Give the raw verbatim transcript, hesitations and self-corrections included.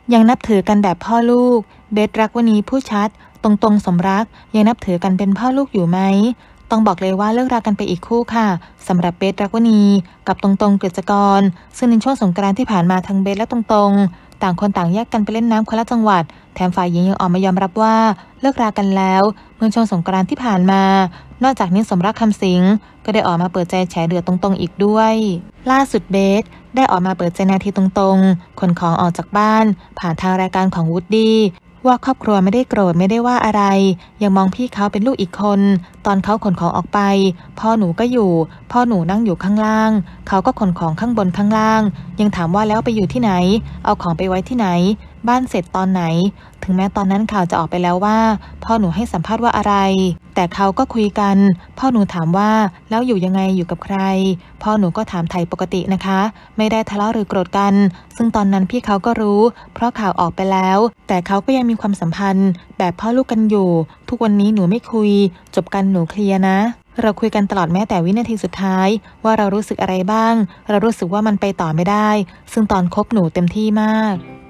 ยังนับถือกันแบบพ่อลูกเบสรักวณีพูดชัดตรงๆสมรักยังนับถือกันเป็นพ่อลูกอยู่ไหมต้องบอกเลยว่าเลิกรากันไปอีกคู่ค่ะสำหรับเบสรักวณีกับตรงๆกฤษกรซึ่งในช่วงสงกรานต์ที่ผ่านมาทั้งเบสและตรงๆต่างคนต่างแยกกันไปเล่นน้ำคนละจังหวัดแถมฝ่ายหญิงยังออกมายอมรับว่าเลิกรากันแล้วเมื่อช่วงสงกรานต์ที่ผ่านมานอกจากนี้สมรักคำสิงก็ได้ออกมาเปิดใจแฉเดือดตรงๆอีกด้วยล่าสุดเบสได้ออกมาเปิดใจนาทีตรงๆขนของออกจากบ้านผ่านทางรายการของวูดดี้ว่าครอบครัวไม่ได้โกรธไม่ได้ว่าอะไรยังมองพี่เขาเป็นลูกอีกคนตอนเขาขนของออกไปพ่อหนูก็อยู่พ่อหนูนั่งอยู่ข้างล่างเขาก็ขนของข้างบนข้างล่างยังถามว่าแล้วไปอยู่ที่ไหนเอาของไปไว้ที่ไหนบ้านเสร็จตอนไหนถึงแม้ตอนนั้นข่าวจะออกไปแล้วว่าพ่อหนูให้สัมภาษณ์ว่าอะไรแต่เขาก็คุยกันพ่อหนูถามว่าแล้วอยู่ยังไงอยู่กับใครพ่อหนูก็ถามไถ่ปกตินะคะไม่ได้ทะเลาะหรือโกรธกันซึ่งตอนนั้นพี่เขาก็รู้เพราะข่าวออกไปแล้วแต่เขาก็ยังมีความสัมพันธ์แบบพ่อลูกกันอยู่ทุกวันนี้หนูไม่คุยจบกันหนูเคลียร์นะเราคุยกันตลอดแม้แต่วินาทีสุดท้ายว่าเรารู้สึกอะไรบ้างเรารู้สึกว่ามันไปต่อไม่ได้ซึ่งตอนคบหนูเต็มที่มาก